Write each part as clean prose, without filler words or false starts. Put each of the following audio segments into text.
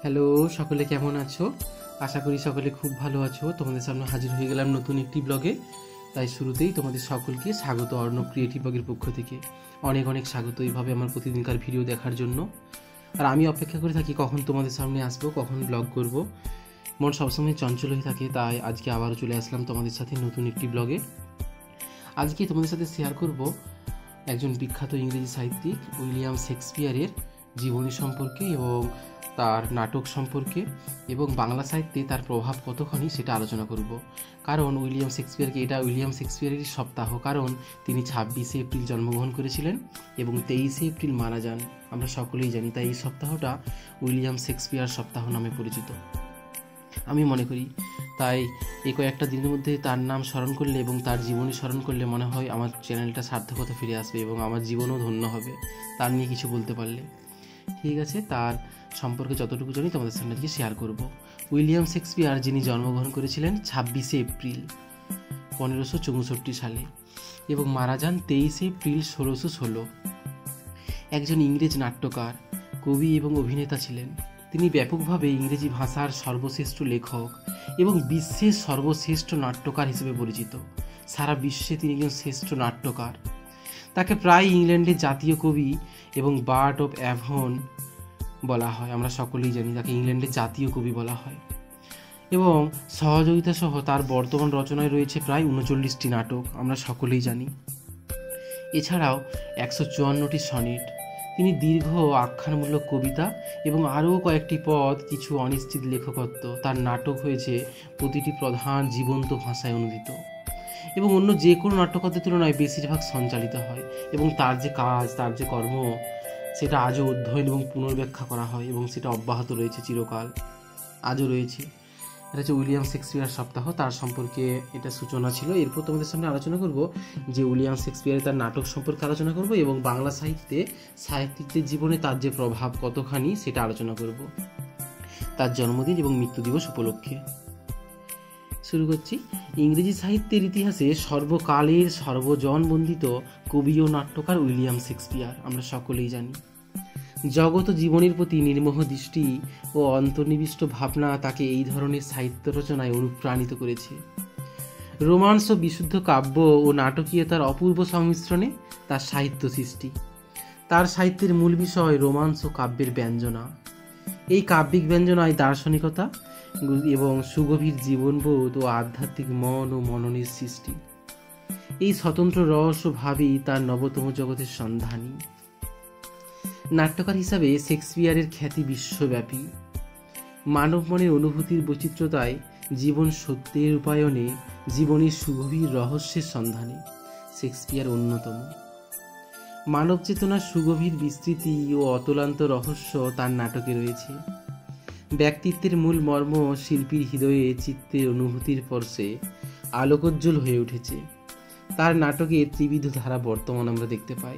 Hello, সকলে কেমন আছো? আশা করি সকলে খুব ভালো আছো। তোমাদের সামনে হাজির হয়ে গেলাম নতুন একটি ব্লগে। তাই শুরুতেই তোমাদের সকলকে স্বাগত অর্ণব ক্রিয়েটিভ ব্লগের পক্ষ থেকে। অনেক অনেক স্বাগত এইভাবে আমার প্রতিদিনকার ভিডিও দেখার জন্য। আর আমি অপেক্ষা করে থাকি কখন তোমাদের সামনে আসবো, কখন ব্লগ করব। মন সবসময় চঞ্চল হয়ে থাকে, তাই আজকে আবারও চলে আসলাম তোমাদের সাথে নতুন একটি ব্লগে। আজকে তোমাদের সাথে শেয়ার করব একজন বিখ্যাত ইংরেজি সাহিত্যিক উইলিয়াম শেক্সপিয়ারের জীবনী সম্পর্কে এবং তার নাটক সম্পর্কে এবং বাংলা সাহিত্যে তার প্রভাব কতখানি সেটা আলোচনা করব। কারণ উইলিয়াম শেক্সপিয়ারেরই সপ্তাহ, কারণ তিনি 26শে এপ্রিল জন্মগ্রহণ করেছিলেন এবং 23শে এপ্রিল মারা যান। আমরা সকলেই জানি, তাই এই সপ্তাহটা উইলিয়াম শেক্সপিয়ার সপ্তাহ নামে পরিচিত আমি মনে করি। তাই এই কয়েকটা দিনের মধ্যে তার নাম স্মরণ করলে এবং তার জীবনী স্মরণ করলে মনে হয় আমার চ্যানেলটা সার্থকতা ফিরে আসবে এবং আমার জীবনও ধন্য হবে তার নিয়ে কিছু বলতে পারলে। ঠিক আছে, তার সম্পর্কে যতটুকু জানি তোমাদের সামনে আজকে শেয়ার করব। উইলিয়াম শেক্সপিয়ার, যিনি জন্মগ্রহণ করেছিলেন 26শে এপ্রিল 1564 সালে এবং মারা যান 23শে এপ্রিল 1616, একজন ইংরেজ নাট্যকার, কবি এবং অভিনেতা ছিলেন। তিনি ব্যাপকভাবে ইংরেজি ভাষার সর্বশ্রেষ্ঠ লেখক এবং বিশ্বের সর্বশ্রেষ্ঠ নাট্যকার হিসেবে পরিচিত। সারা বিশ্বে তিনি একজন শ্রেষ্ঠ নাট্যকার। তাকে প্রায় ইংল্যান্ডের জাতীয় কবি এবং বার্ড অফ অ্যাভন বলা হয়। আমরা সকলেই জানি তাকে ইংল্যান্ডের জাতীয় কবি বলা হয়। এবং সহযোগিতা সহ তার বর্তমান রচনায় রয়েছে প্রায় 39টি নাটক, আমরা সকলেই জানি। এছাড়াও 154টি সনেট। তিনি দীর্ঘ আখ্যানমূলক কবিতা এবং আরও কয়েকটি পদ, কিছু অনিশ্চিত লেখকত্ব। তার নাটক হয়েছে প্রতিটি প্রধান জীবন্ত ভাষায় অনুদিত এবং অন্য যে কোনো নাট্যকারদের তুলনায় বেশিরভাগ সঞ্চালিত হয়। এবং তার যে কাজ, তার যে কর্ম, সেটা আজও অধ্যয়ন এবং পুনর্ব্যাখ্যা করা হয় এবং সেটা অব্যাহত রয়েছে চিরকাল, আজও রয়েছে। এটা হচ্ছে উইলিয়াম শেক্সপিয়ার সপ্তাহ, তার সম্পর্কে এটা সূচনা ছিল। এরপর তোমাদের সামনে আলোচনা করব যে উইলিয়াম শেক্সপিয়ারের তার নাটক সম্পর্কে আলোচনা করব এবং বাংলা সাহিত্যে সাহিত্যিকদের জীবনে তার যে প্রভাব কতখানি সেটা আলোচনা করব তার জন্মদিন এবং মৃত্যু দিবস উপলক্ষে। শুরু করছি। ইংরেজি সাহিত্যের ইতিহাসে সর্বকালের সর্বজন বন্দিত কবি ও নাট্যকার উইলিয়াম শেক্সপিয়ার, আমরা সকলেই জানি। জগৎ জীবনের প্রতি নির্মোহ দৃষ্টি ও অন্তর্নিবিষ্ট ভাবনা তাকে এই ধরনের সাহিত্য রচনায় অনুপ্রাণিত করেছে। রোমান্স ও বিশুদ্ধ কাব্য ও নাটকীয়তার অপূর্ব সংমিশ্রণে তার সাহিত্য সৃষ্টি। তার সাহিত্যের মূল বিষয় রোমান্স ও কাব্যের ব্যঞ্জনা। এই কাব্যিক ব্যঞ্জনায় দার্শনিকতা এবং সুগভীর জীবনবোধ ও আধ্যাত্মিক মন ও মননের সৃষ্টি। এই স্বতন্ত্র রহস্য ভাবই তার নবতম জগতের সন্ধানী। নাট্যকার হিসাবে শেক্সপিয়ারের খ্যাতি বিশ্বব্যাপী। মানব মনের অনুভূতির বৈচিত্র্যতায়, জীবন সত্যের রূপায়ণে, জীবনের সুগভীর রহস্যের সন্ধানে শেক্সপিয়ার অন্যতম। মানব চেতনার সুগভীর বিস্তৃতি ও অতলান্ত রহস্য তার নাটকে রয়েছে। ব্যক্তিত্বের মূল মর্ম শিল্পীর হৃদয়ে চিত্তের অনুভূতির পরশে আলোকোজ্জ্বল হয়ে উঠেছে। তার নাটকে ত্রিবিধ ধারা বর্তমান আমরা দেখতে পাই।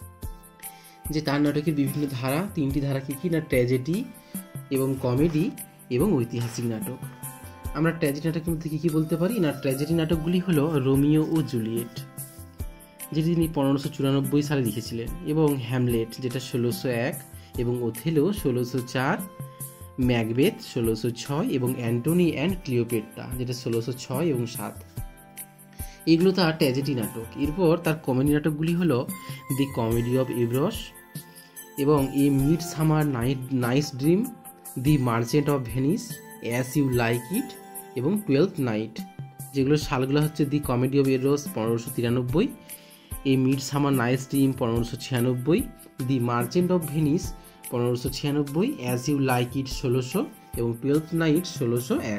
যে তার নাটকের বিভিন্ন ধারা, 3টি ধারা কি না, ট্র্যাজেডি এবং কমেডি এবং ঐতিহাসিক নাটক। আমরা ট্র্যাজেডি নাটকের মধ্যে কি বলতে পারি না, ট্র্যাজেডি নাটকগুলি হলো রোমিও ও জুলিয়েট, যেটি তিনি 1594 সালে লিখেছিলেন, এবং হ্যামলেট যেটা 1601, এবং ওথেলো 1604, ম্যাকবেথ 1606 এবং অ্যান্টনি অ্যান্ড ক্লিওপেট্রা যেটা 1606 এবং 7। এগুলো তার ট্র্যাজেডি নাটক। এরপর তার কমেডি নাটকগুলি হলো দি কমেডি অফ এরোস এবং a midsummer night's dream, the merchant of Venice, as you like it এবং 12th নাইট। যেগুলো সালগুলো হচ্ছে the comedy of errors 1593, a midsummer night's dream 1596, the merchant of Venice 1596, as you like it 1600 এবং 12th night 1601।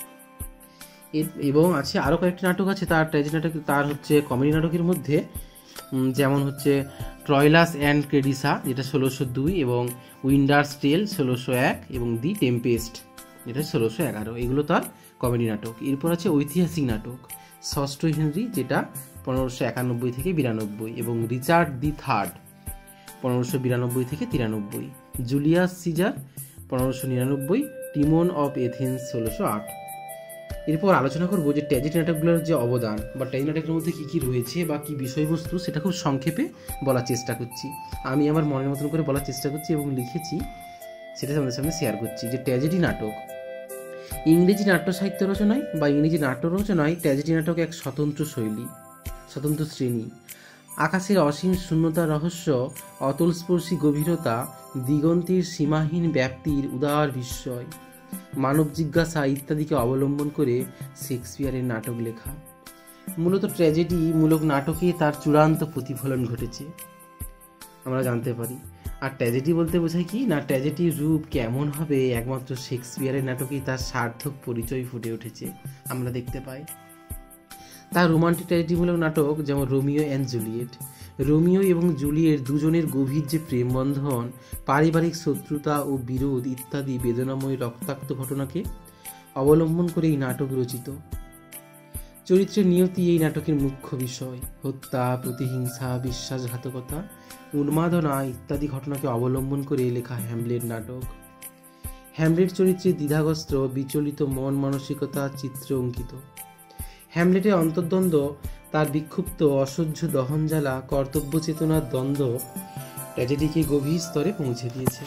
এবং আছে আরও কয়েকটি নাটক আছে তার ট্র্যাজেডি নাটক, তার হচ্ছে কমেডি নাটকের মধ্যে, যেমন হচ্ছে ট্রয়লাস অ্যান্ড ক্রেডিসা যেটা 1602 এবং উইন্ডার্স টেল 1601 এবং দি টেম্পেস্ট যেটা 1611। এগুলো তার কমেডি নাটক। এরপর আছে ঐতিহাসিক নাটক, ষষ্ঠ হেনরি যেটা 1591 থেকে 92 এবং রিচার্ড দি থার্ড 1592 থেকে 93, Julius Caesar 1599, Timon of Athens 1608। এরপর আলোচনা করবো যে ট্র্যাজেডি নাটকগুলোর যে অবদান বা ট্র্যাজেডি নাটকের মধ্যে কী কী রয়েছে বা কী বিষয়বস্তু, সেটা খুব সংক্ষেপে বলার চেষ্টা করছি। আমি আমার মনের মতন করে বলার চেষ্টা করছি এবং লিখেছি সেটা আমাদের সামনে শেয়ার করছি। যে ট্র্যাজেডি নাটক, ইংরেজি নাট্য সাহিত্য রচনায় বা ইংরেজি নাট্য রচনায় ট্র্যাজেডি নাটক এক স্বতন্ত্র শৈলী, স্বতন্ত্র শ্রেণী। আকাশের অসীম শূন্যতার রহস্য, অতলস্পর্শী গভীরতা, দিগন্তের সীমাহীন ব্যাপ্তির উদার বিস্ময়, মানব জিজ্ঞাসা ইত্যাদিকে অবলম্বন করে শেক্সপিয়ারের নাটক লেখা। মূলত ট্র্যাজেডি মূলক নাটকে তার চূড়ান্ত প্রতিফলন ঘটেছে আমরা জানতে পারি। আর ট্র্যাজেডি বলতে বোঝায় কি না, ট্র্যাজেডির রূপ কেমন হবে একমাত্র শেক্সপিয়ারের নাটকেই তার সার্থক পরিচয় ফুটে উঠেছে আমরা দেখতে পাই। তার রোমান্টিক ট্র্যাজেডিমূলক নাটক যেমন রোমিও অ্যান্ড জুলিয়েট, রোমিও এবং জুলিয়েট দুজনের গভীর যে প্রেমবন্ধন, পারিবারিক শত্রুতা ও বিরোধ ইত্যাদি বেদনাময় রক্তাক্ত ঘটনাকে অবলম্বন করে এই নাটক রচিত। চরিত্রের নিয়তি এই নাটকের মুখ্য বিষয়। হত্যা, প্রতিহিংসা, বিশ্বাসঘাতকতা, উন্মাদনা ইত্যাদি ঘটনাকে অবলম্বন করে লেখা হ্যামলেট নাটক। হ্যামলেট চরিত্রে দ্বিধাগ্রস্ত বিচলিত মন মানসিকতা চিত্রে অঙ্কিত। হ্যামলেটের অন্তর্দ্বন্দ্ব, তার বিক্ষুব্ধ অসহ্য দহনজ্বালা, কর্তব্য চেতনার দ্বন্দ্ব ট্র্যাজেডিকে গভীর স্তরে পৌঁছে দিয়েছে।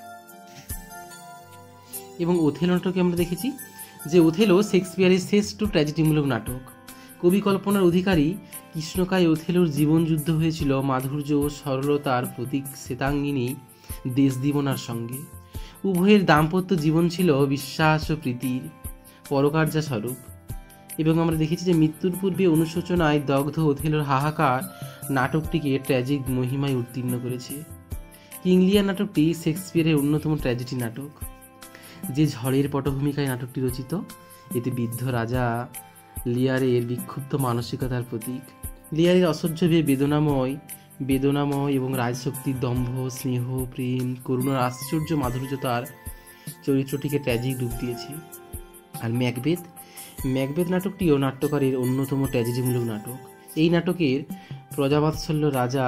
এবং ওথেলো নাটকে আমরা দেখেছি যে ওথেলো শেক্সপিয়ারের শ্রেষ্ঠ ট্র্যাজেডিমূলক নাটক। কবি কল্পনার অধিকারী কৃষ্ণকায় ওথেলোর জীবনযুদ্ধ হয়েছিল মাধুর্য ও সরলতার প্রতীক শ্বেতাঙ্গিনী দেশদিবনার সঙ্গে। উভয়ের দাম্পত্য জীবন ছিল বিশ্বাস ও প্রীতির পরকার্যা স্বরূপ। এবং আমরা দেখেছি যে মৃত্যুর পূর্বে অনুশোচনায় দগ্ধ ওথেলোর হাহাকার নাটকটিকে ট্র্যাজিক মহিমায় উত্তীর্ণ করেছে। কিং লিয়ার নাটকটি শেক্সপিয়ারের অন্যতম ট্র্যাজেডি নাটক। যে ঝড়ের পটভূমিকায় নাটকটি রচিত, এতে বৃদ্ধ রাজা লিয়ারের বিক্ষুব্ধ মানসিকতার প্রতীক। লিয়ারের অসহ্য বেদনাময় এবং রাজশক্তির দম্ভ, স্নেহ, প্রেম, করুণার আশ্চর্য মাধুর্য তার চরিত্রটিকে ট্র্যাজিক রূপ দিয়েছে। আর ম্যাকবেথ নাটকটিও নাট্যকারের অন্যতম ট্র্যাজেডিমূলক নাটক। এই নাটকের প্রজাবাৎসল্য রাজা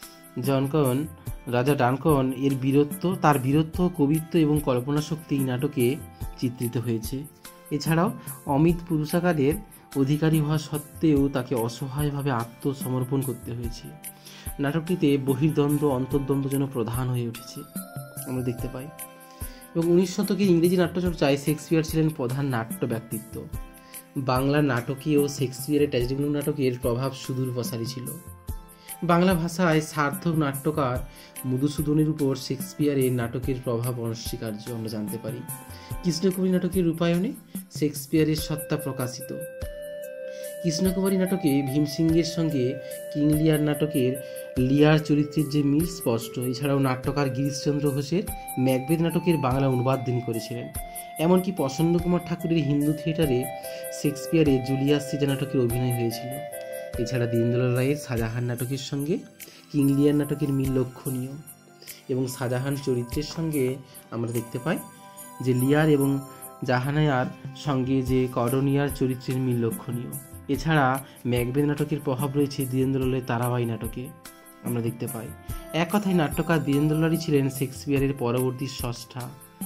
ডানকন এর তার বীরত্ব, কবিত্ব এবং কল্পনা শক্তি এই নাটকে চিত্রিত হয়েছে। এছাড়াও অমিত পুরুষাকারের অধিকারী হওয়া সত্ত্বেও তাকে অসহায়ভাবে আত্মসমর্পণ করতে হয়েছে। নাটকটিতে বহির্দ্বন্দ্ব অন্তর্দ্বন্দ্ব যেন প্রধান হয়ে উঠেছে আমরা দেখতে পাই। এবং 19 শতকের ইংরেজি নাট্যচর্চায় শেক্সপিয়ার ছিলেন প্রধান নাট্য ব্যক্তিত্ব। বাংলা নাটকেও শেক্সপিয়ারের ট্র্যাজেডিমূলক নাটকের প্রভাব সুদূর প্রসারী ছিল। বাংলা ভাষায় সার্থক নাট্যকার মধুসূদনের উপর শেক্সপিয়ারের নাটকের প্রভাব অনস্বীকার্য আমরা জানতে পারি। কৃষ্ণকুমারী নাটকের রূপায়ণে শেক্সপিয়ারের সত্তা প্রকাশিত। কৃষ্ণকুমারী নাটকে ভীমসিংহের সঙ্গে কিং লিয়ার নাটকের লিয়ার চরিত্রের যে মিল স্পষ্ট। এছাড়াও নাট্যকার গিরিশচন্দ্র ঘোষের ম্যাকবেথ নাটকের বাংলা অনুবাদ তিনি করেছিলেন। এমনকি প্রসন্ন কুমার ঠাকুরের হিন্দু থিয়েটারে শেক্সপিয়ারের জুলিয়াস সিজার নাটকের অভিনয় হয়েছিল। এছাড়া দীনদয়াল রায়ের শাহজাহান নাটকের সঙ্গে কিং লিয়ার নাটকের মিল লক্ষণীয়। এবং শাহজাহান চরিত্রের সঙ্গে আমরা দেখতে পাই যে লিয়ার এবং জাহানায়ার সঙ্গে যে কর্ডনিয়ার চরিত্রের মিল লক্ষণীয়। এছাড়া ম্যাকবেথ নাটকের প্রভাব রয়েছে দীনেন্দ্রলালের তারাবাই নাটকে আমরা দেখতে পাই। এক কথায় নাট্যকার দীনেন্দ্রলালই ছিলেন শেক্সপিয়ারের পরবর্তী স্রষ্টা।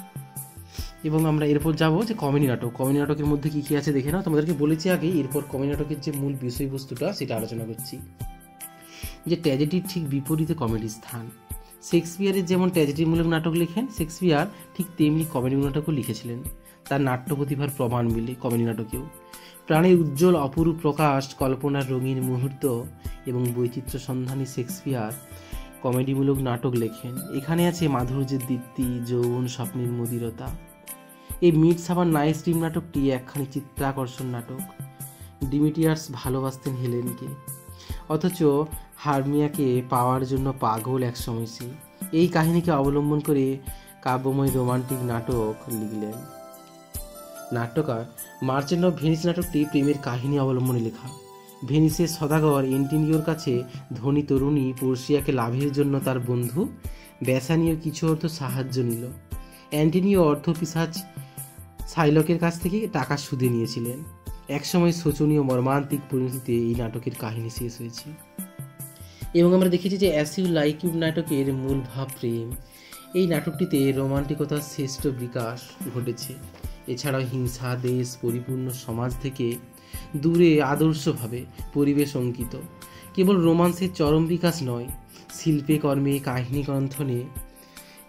এবং আমরা এরপর যাবো যে কমেডি নাটক। কমেডি নাটকের মধ্যে কি কি আছে দেখে নাও। তোমাদেরকে বলেছি আগে, এরপর কমেডি নাটকের যে মূল বিষয়বস্তুটা সেটা আলোচনা করছি। যে ট্র্যাজেডির ঠিক বিপরীতে কমেডির স্থান। শেক্সপিয়ারের যেমন ট্র্যাজেডিমূলক নাটক লেখেন শেক্সপিয়ার, ঠিক তেমনি কমেডি নাটকও লিখেছিলেন। তার নাট্য প্রতিভার প্রমাণ মিলে কমেডি নাটকেও। প্রাণের উজ্জ্বল অপরূপ প্রকাশ, কল্পনার রঙিন মুহূর্ত এবং বৈচিত্র্য সন্ধানী শেক্সপিয়ার কমেডিমূলক নাটক লেখেন। এখানে আছে মাধুর্যের দীপ্তি, যৌবন স্বপ্নের মদিরতা। এই মিডসামার নাইটস ড্রিম নাটকটি একখানি চিত্তাকর্ষণ নাটক। ডিমিটিয়ার্স ভালোবাসতেন হেলেনকে, অথচ হারমিয়াকে পাওয়ার জন্য পাগল এক সময় সে। এই কাহিনীকে অবলম্বন করে কাব্যময় রোমান্টিক নাটক লিখলেন নাট্যকার। মার্চেন্ট অফ ভেনিস নাটকটি প্রেমের কাহিনী অবলম্বনে লেখা। ভেনিসের সদাগর এন্টিনিওর কাছে ধনী তরুণী পোর্সিয়াকে লাভের জন্য তার বন্ধু ব্যাসানিওর কিছু অর্থ সাহায্য নিল। অ্যান্টিনিও অর্থ পিশাচ সাইলকের কাছ থেকে টাকা সুদে নিয়েছিলেন। একসময় শোচনীয় মর্মান্তিক পরিণতিতে এই নাটকের কাহিনী শেষ হয়েছে। এবং আমরা দেখেছি যে অ্যাস ইউ লাইক ইউ নাটকের মূল ভাব প্রেম। এই নাটকটিতে রোমান্টিকতার শ্রেষ্ঠ বিকাশ ঘটেছে। এছাড়াও হিংসা, দেশ, পরিপূর্ণ সমাজ থেকে দূরে আদর্শভাবে পরিবেশ অঙ্কিত। কেবল রোমান্সের চরম বিকাশ নয়, শিল্পে, কর্মে, কাহিনী গ্রন্থনে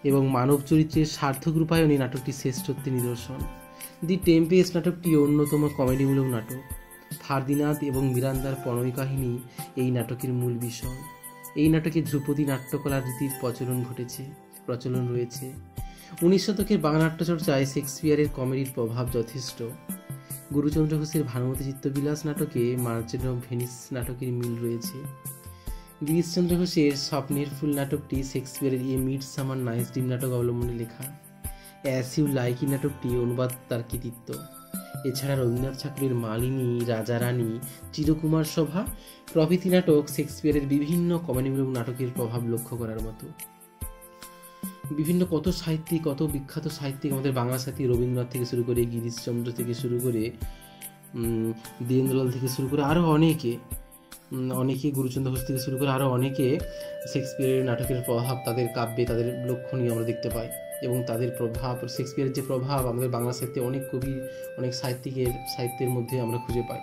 এবং মানব চরিত্রের সার্থক রূপায়ণে নাটকটি শ্রেষ্ঠত্বের নিদর্শন। দি টেম্পেস্ট নাটকটি অন্যতম কমেডিমূলক নাটক। ফার্দিনান্দ এবং মিরান্দার প্রণয় কাহিনী এই নাটকের মূল বিষয়। এই নাটকে ধ্রুপদী নাট্যকলার রীতির প্রচলন রয়েছে। 19 শতকের বাংলা নাট্যচর্চায় শেক্সপিয়ারের কমেডির প্রভাব যথেষ্ট। গুরুচন্দ্র ঘোষের ভানুমতি চিত্তবিলাস নাটকে মার্চেন্ট অফ ভেনিস নাটকের মিল রয়েছে। গিরিশচন্দ্র ঘোষের স্বপ্নের ফুল নাটকটি শেক্সপিয়ারের এ মিডসামার নাইটস ড্রিম নাটক অবলম্বনে লেখা। অ্যাজ ইউ লাইক নাটকটি অনুবাদ তার কৃতিত্ব। এছাড়া রবীন্দ্রনাথ ঠাকুরের মালিনী, রাজা রানী, চিরকুমার সভা প্রভৃতি নাটক শেক্সপিয়ারের বিভিন্ন কমেডিমূলক নাটকের প্রভাব লক্ষ্য করার মতো। বিভিন্ন কত বিখ্যাত সাহিত্যিক আমাদের বাংলা সাহিত্যিক, রবীন্দ্রনাথ থেকে শুরু করে, গিরিশচন্দ্র থেকে শুরু করে, দীনেন্দ্রলাল থেকে শুরু করে আরও অনেকে, গুরুচন্দ্র ঘোষ থেকে শুরু করে আরও অনেকে শেক্সপিয়ারের নাটকের প্রভাব তাদের কাব্যে, তাদের লক্ষণীয় আমরা দেখতে পাই। এবং তাদের প্রভাব, শেক্সপিয়ারের যে প্রভাব আমাদের বাংলা সাহিত্যে অনেক কবি, অনেক সাহিত্যের মধ্যে আমরা খুঁজে পাই।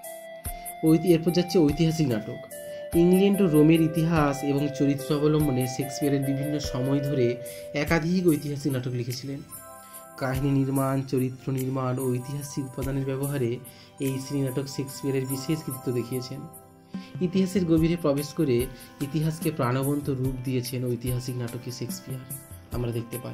এরপর যাচ্ছে ঐতিহাসিক নাটক। ইংল্যান্ড ও রোমের ইতিহাস এবং চরিত্র অবলম্বনে শেক্সপিয়ারের বিভিন্ন সময় ধরে একাধিক ঐতিহাসিক নাটক লিখেছিলেন। কাহিনী নির্মাণ, চরিত্র নির্মাণ ও ঐতিহাসিক উপাদানের ব্যবহারে এই শ্রেণী নাটক শেক্সপিয়ারের বিশেষ কৃতিত্ব দেখিয়েছেন। ইতিহাসের গভীরে প্রবেশ করে ইতিহাসকে প্রাণবন্ত রূপ দিয়েছেন ঐতিহাসিক নাটকে শেক্সপিয়ার, আমরা দেখতে পাই।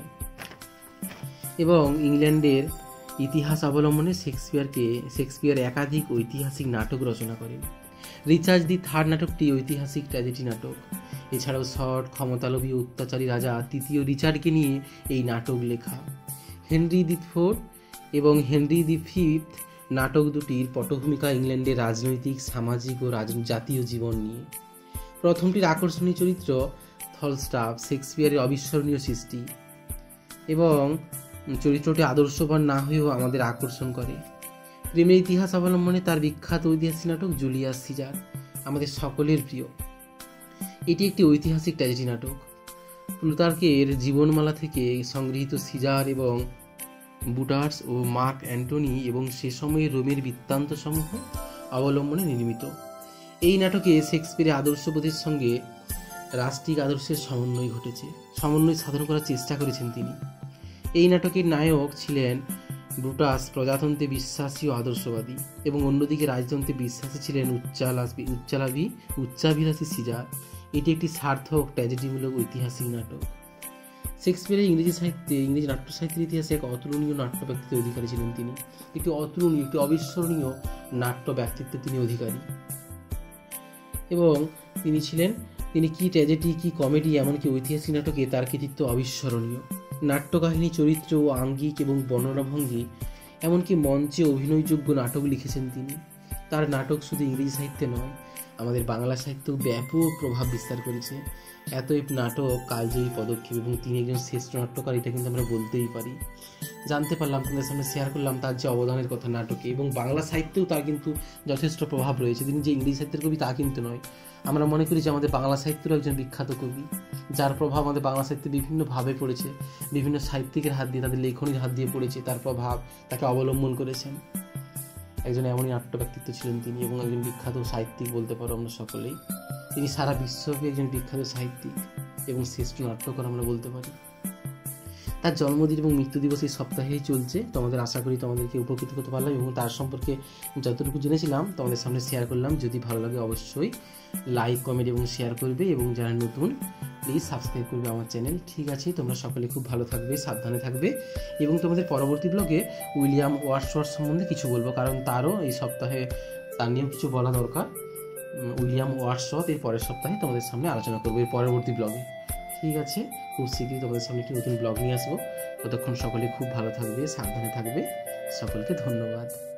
এবং ইংল্যান্ডের ইতিহাস অবলম্বনে শেক্সপিয়ার একাধিক ঐতিহাসিক নাটক রচনা করেন। রিচার্ড দি থার্ড নাটকটি ঐতিহাসিক ট্র্যাজেডি নাটক। এছাড়াও শর্ট, ক্ষমতালোভী অত্যাচারী রাজা তৃতীয় রিচার্ডকে নিয়ে এই নাটক লেখা। হেনরি দি ফোর্থ এবং হেনরি দি ফিফথ নাটক দুটির পটভূমিকা ইংল্যান্ডের রাজনৈতিক, সামাজিক ও জাতীয় জীবন নিয়ে। প্রথমটির আকর্ষণীয় চরিত্র ফলস্টাফ শেক্সপিয়ারের অবিস্মরণীয় সৃষ্টি, এবং চরিত্রটি আদর্শবান না হয়েও আমাদের আকর্ষণ করে। প্রেমের ইতিহাস অবলম্বনে তার বিখ্যাত ঐতিহাসিক নাটক জুলিয়াস সিজার আমাদের সকলের প্রিয়। এটি একটি ঐতিহাসিক ট্র্যাজেডি নাটক। প্লুটার্কের জীবনমালা থেকে সংগৃহীত সিজার এবং বুটার্স ও মার্ক অ্যান্টনি এবং সে সময়ের রোমের বৃত্তান্ত সমূহ অবলম্বনে নির্মিত। এই নাটকে শেক্সপিয়ারের আদর্শবোধের সঙ্গে রাষ্ট্রিক আদর্শের সমন্বয় সাধন করার চেষ্টা করেছেন তিনি। এই নাটকের নায়ক ছিলেন ব্রুটাস, প্রজাতন্ত্রে বিশ্বাসী ও আদর্শবাদী, এবং অন্যদিকে রাজতন্ত্রে বিশ্বাসী ছিলেন উচ্চাভিলাষী সিজার। এটি একটি সার্থক ট্র্যাজেডিমূলক ঐতিহাসিক নাটক। শেক্সপিয়ারের ইংরেজি নাট্য সাহিত্যের ইতিহাসে এক অতুলনীয় নাট্য ব্যক্তিত্বের অধিকারী ছিলেন তিনি। একটি অবিস্মরণীয় নাট্য ব্যক্তিত্বের তিনি অধিকারী। এবং তিনি কি ট্র্যাজেডি, কি কমেডি, এমনকি ঐতিহাসিক নাটকে তার কৃতিত্ব অবিস্মরণীয়। নাট্যকাহিনী, চরিত্র ও আঙ্গিক এবং বর্ণনাভঙ্গি, এমনকি মঞ্চে অভিনয়যোগ্য নাটক লিখেছেন তিনি। তার নাটক শুধু ইংরেজি সাহিত্যে নয়, আমাদের বাংলা সাহিত্যেও ব্যাপক প্রভাব বিস্তার করেছে। এতই নাটক কালজয়ী পদক্ষেপ, এবং তিনি একজন শ্রেষ্ঠ নাট্যকার, এটা কিন্তু আমরা বলতেই পারি। জানতে পারলাম, তোমাদের সামনে শেয়ার করলাম তার যে অবদানের কথা নাটকে, এবং বাংলা সাহিত্যেও তার কিন্তু যথেষ্ট প্রভাব রয়েছে। তিনি যে ইংরেজি সাহিত্যের কবি তা কিন্তু নয়, আমরা মনে করি যে আমাদের বাংলা সাহিত্যেরও একজন বিখ্যাত কবি, যার প্রভাব আমাদের বাংলা সাহিত্যে বিভিন্নভাবে পড়েছে, বিভিন্ন সাহিত্যিকের হাত দিয়ে, তাদের লেখনীর হাত দিয়ে পড়েছে, তার প্রভাব তাকে অবলম্বন করেছেন। একজন এমনই নাট্য ব্যক্তিত্ব ছিলেন তিনি, এবং একজন বিখ্যাত সাহিত্যিক বলতে পারো আমরা সকলেই। তিনি সারা বিশ্বব্যাপী একজন বিখ্যাত সাহিত্যিক এবং শ্রেষ্ঠ নাট্যকার আমরা বলতে পারি। তার জন্মদিন এবং মৃত্যু দিবস এই সপ্তাহেই চলছে। তোমাদের আশা করি তোমাদেরকে উপকৃত করতে পারলাম, এবং তার সম্পর্কে যতটুকু জেনেছিলাম তোমাদের সামনে শেয়ার করলাম। যদি ভালো লাগে অবশ্যই লাইক, কমেন্ট এবং শেয়ার করবে, এবং যারা নতুন প্লিজ সাবস্ক্রাইব করবে আমার চ্যানেল। ঠিক আছে, তোমরা সকলে খুব ভালো থাকবে, সাবধানে থাকবে, এবং তোমাদের পরবর্তী ব্লগে উইলিয়াম ওয়ার্ডসওয়ার্থ সম্বন্ধে কিছু বলবো, কারণ তারও এই সপ্তাহে তার নিয়েও কিছু বলা দরকার। উইলিয়াম ওয়ার্ডসওয়ার্থ এর পরের সপ্তাহে তোমাদের সামনে আলোচনা করবো, এর পরবর্তী ব্লগে। ঠিক আছে, খুব শীঘ্রই তোমাদের সামনে একটি নতুন ব্লগ নিয়ে আসবো। ততক্ষণ সকলে খুব ভালো থাকবে, সাবধানে থাকবে। সকলকে ধন্যবাদ।